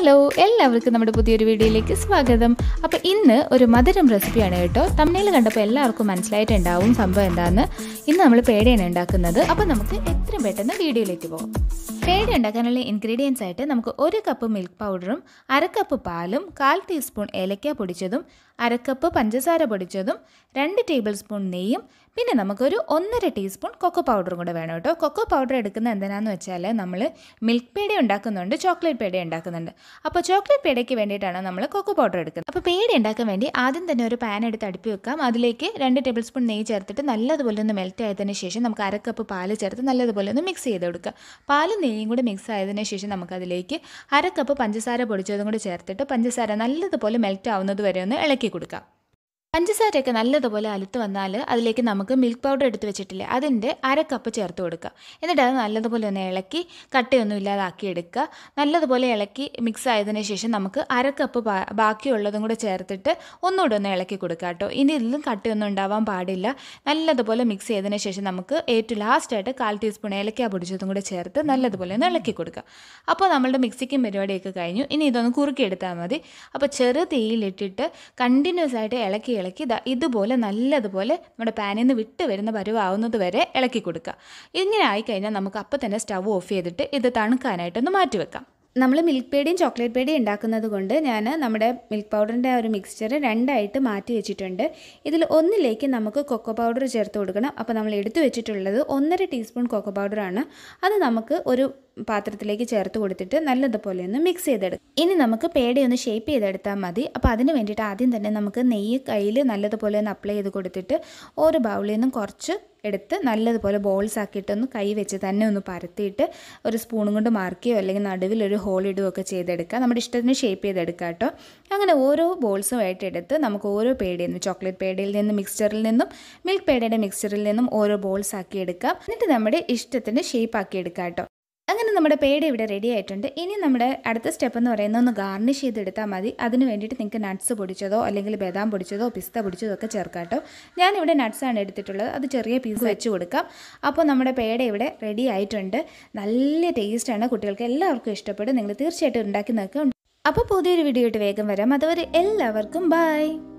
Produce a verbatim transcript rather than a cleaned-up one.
Hello എല്ലാവർക്കും നമ്മുടെ പുതിയൊരു വീഡിയോയിലേക്ക് സ്വാഗതം. അപ്പോൾ ഇന്ന് ഒരു മധുരം റെസിപ്പിയാണ് കേട്ടോ. തമിഴിൽ കണ്ടപ്പോൾ എല്ലാവർക്കും മനസ്സിലായിട്ടുണ്ടാവും സംഭവം എന്താണെന്ന്. ഇന്ന് നമ്മൾ പേടയാണ് ഉണ്ടാക്കുന്നത്. അപ്പോൾ നമുക്ക് എത്രയും പെട്ടെന്ന് വീഡിയോയിലേക്ക് പോകാം. പേട ഉണ്ടാക്കാനുള്ള ഇൻഗ്രീഡിയൻസ് ആയിട്ട് നമുക്ക് ഒരു കപ്പ് മിൽക്ക് പൗഡറും അര കപ്പ് പാലും കാൽ ടീസ്പൂൺ ഏലക്ക പൊടിച്ചതും അര കപ്പ് പഞ്ചസാര പൊടിച്ചതും രണ്ട് ടേബിൾ സ്പൂൺ നെയ്യും പിന്നെ നമുക്കൊരു ഒന്നര ടീസ്പൂൺ കൊക്കോ പൗഡറും കൂടെ വേണം കേട്ടോ. കൊക്കോ പൗഡർ എടുക്കുന്നത് എന്തിനാണെന്ന് വെച്ചാൽ നമ്മൾ മിൽക്ക് പേട ഉണ്ടാക്കുന്നുണ്ട്, ചോക്ലേറ്റ് പേട ഉണ്ടാക്കുന്നുണ്ട്. അപ്പോൾ ചോക്ലേറ്റ് പേടയ്ക്ക് വേണ്ടിയിട്ടാണ് നമ്മൾ കൊക്കോ പൗഡർ എടുക്കുന്നത്. അപ്പോൾ പേട ഉണ്ടാക്കാൻ വേണ്ടി ആദ്യം തന്നെ ഒരു പാൻ എടുത്ത് അടുപ്പി വെക്കാം. അതിലേക്ക് രണ്ട് ടേബിൾ സ്പൂൺ നെയ്യ് ചേർത്തിട്ട് നല്ലതുപോലെ ഒന്ന് മെൽറ്റ് ആയതിനു ശേഷം നമുക്ക് അര കപ്പ് പാല് ചേർത്ത് നല്ലതുപോലെ ഒന്ന് മിക്സ് ചെയ്ത് കൊടുക്കുക. പാലും നെയ്യും കൂടി മിക്സ് ആയതിനു ശേഷം നമുക്കതിലേക്ക് അര കപ്പ് പഞ്ചസാര പൊടിച്ചതും കൂടി ചേർത്തിട്ട് പഞ്ചസാര നല്ലതുപോലെ മെൽറ്റ് ആവുന്നത് വരെ ഒന്ന് ഇളക്കി കൊടുക്കാം. പഞ്ചസാരയൊക്കെ നല്ലതുപോലെ അലുത്ത് വന്നാൽ അതിലേക്ക് നമുക്ക് മിൽക്ക് പൗഡർ എടുത്ത് വെച്ചിട്ടില്ലേ അതിൻ്റെ അര കപ്പ് ചേർത്ത് കൊടുക്കുക. എന്നിട്ട് അത് നല്ലതുപോലെ ഒന്ന് ഇളക്കി കട്ടയൊന്നും ഇല്ലാതാക്കി എടുക്കുക. നല്ലതുപോലെ ഇളക്കി മിക്സ് ആയതിനു ശേഷം നമുക്ക് അര കപ്പ് ബാക്കിയുള്ളതും കൂടെ ചേർത്തിട്ട് ഒന്നുകൂടെ ഒന്ന് ഇളക്കി കൊടുക്കുക കേട്ടോ. ഇനി ഇതിലും കട്ടയൊന്നും ഉണ്ടാവാൻ പാടില്ല. നല്ലതുപോലെ മിക്സ് ചെയ്തതിന് ശേഷം നമുക്ക് ഏറ്റവും ലാസ്റ്റായിട്ട് കാൽ ടീസ്പൂൺ ഏലക്ക പൊടിച്ചതും കൂടെ ചേർത്ത് നല്ലതുപോലെ ഒന്ന് ഇളക്കി കൊടുക്കുക. അപ്പോൾ നമ്മളുടെ മിക്സിക്കും പരിപാടിയൊക്കെ കഴിഞ്ഞു. ഇനി ഇതൊന്ന് കുറുക്കിയെടുത്താൽ മതി. അപ്പോൾ ചെറു തീയിലിട്ടിട്ട് കണ്ടിന്യൂസ് ആയിട്ട് ഇളക്കി ഇളക്കി ഇതുപോലെ നല്ലതുപോലെ നമ്മുടെ പാനിൽ നിന്ന് വിട്ട് വരുന്ന പരുവാവുന്നത് വരെ ഇളക്കി കൊടുക്കുക. ഇങ്ങനെ ആയിക്കഴിഞ്ഞാൽ നമുക്ക് അപ്പം തന്നെ സ്റ്റവ് ഓഫ് ചെയ്തിട്ട് ഇത് തണുക്കാനായിട്ടൊന്ന് മാറ്റി വെക്കാം. നമ്മൾ മിൽക്ക് പേടയും ചോക്ലേറ്റ് പേടയും ഉണ്ടാക്കുന്നത് കൊണ്ട് ഞാൻ നമ്മുടെ മിൽക്ക് പൗഡറിൻ്റെ ആ ഒരു മിക്സ്ചർ രണ്ടായിട്ട് മാറ്റി വെച്ചിട്ടുണ്ട്. ഇതിൽ ഒന്നിലേക്ക് നമുക്ക് കൊക്കോ പൗഡർ ചേർത്ത് കൊടുക്കണം. അപ്പോൾ നമ്മൾ എടുത്തു വെച്ചിട്ടുള്ളത് ഒന്നര ടീസ്പൂൺ കൊക്കോ പൗഡറാണ്. അത് നമുക്ക് ഒരു പാത്രത്തിലേക്ക് ചേർത്ത് കൊടുത്തിട്ട് നല്ലതുപോലെ ഒന്ന് മിക്സ് ചെയ്തെടുക്കും. ഇനി നമുക്ക് പേടയൊന്ന് ഷേപ്പ് ചെയ്തെടുത്താൽ മതി. അപ്പോൾ അതിന് വേണ്ടിയിട്ട് ആദ്യം തന്നെ നമുക്ക് നെയ്യ് കയ്യിൽ നല്ലതുപോലെ ഒന്ന് അപ്ലൈ ചെയ്ത് കൊടുത്തിട്ട് ഓരോ ബൗളിൽ നിന്നും കുറച്ച് എടുത്ത് നല്ലതുപോലെ ബോൾസ് ആക്കിയിട്ടൊന്ന് കൈ വെച്ച് തന്നെ ഒന്ന് പരത്തിയിട്ട് ഒരു സ്പൂണും കൊണ്ട് മാർക്കുകയോ അല്ലെങ്കിൽ നടുവിൽ ഒരു ഹോൾ ഇടുകയോ ഒക്കെ ചെയ്തെടുക്കുക. നമ്മുടെ ഇഷ്ടത്തിന് ഷേപ്പ് ചെയ്തെടുക്കുക കേട്ടോ. അങ്ങനെ ഓരോ ബോൾസും ആയിട്ട് എടുത്ത് നമുക്ക് ഓരോ പേടയിൽ നിന്ന് ചോക്ലേറ്റ് പേടയിൽ നിന്നും മിക്സ്ചറിൽ നിന്നും മിൽക്ക് പേടയുടെ മിക്സ്ചറിൽ നിന്നും ഓരോ ബോൾസ് ആക്കി എടുക്കാം. എന്നിട്ട് നമ്മുടെ ഇഷ്ടത്തിന് ഷേപ്പ് ആക്കി എടുക്കാം കേട്ടോ. അങ്ങനെ നമ്മുടെ പേട ഇവിടെ റെഡി ആയിട്ടുണ്ട്. ഇനി നമ്മുടെ അടുത്ത സ്റ്റെപ്പ് എന്ന് പറയുന്നത് ഒന്ന് ഗാർണിഷ് ചെയ്തെടുത്താൽ മതി. അതിന് വേണ്ടിയിട്ട് നിങ്ങൾക്ക് നട്ട്സ് പൊടിച്ചതോ അല്ലെങ്കിൽ ബദാം പൊടിച്ചതോ പിസ്ത പൊടിച്ചതോ ഒക്കെ ചേർക്കാം കേട്ടോ. ഞാനിവിടെ നട്ട്സാണ് എടുത്തിട്ടുള്ളത്. അത് ചെറിയ പീസ് വെച്ച് കൊടുക്കാം. അപ്പോൾ നമ്മുടെ പേട ഇവിടെ റെഡി ആയിട്ടുണ്ട്. നല്ല ടേസ്റ്റാണ്, കുട്ടികൾക്ക് എല്ലാവർക്കും ഇഷ്ടപ്പെടും. നിങ്ങൾ തീർച്ചയായിട്ടും ഉണ്ടാക്കി നോക്കുക. അപ്പോൾ പുതിയൊരു വീഡിയോ ആയിട്ട് വേഗം വരാം. അതുവരെ എല്ലാവർക്കും ബൈ.